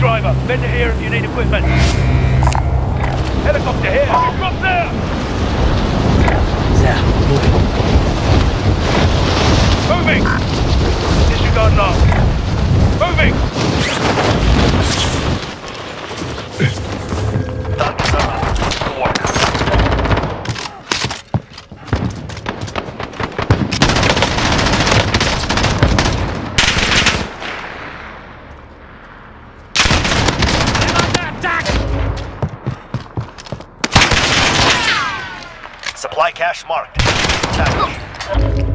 driver. Vendor here if you need equipment. Helicopter here. Drop there. There, moving. Moving. Disregard alarm. Moving. Supply cache marked. Tactical.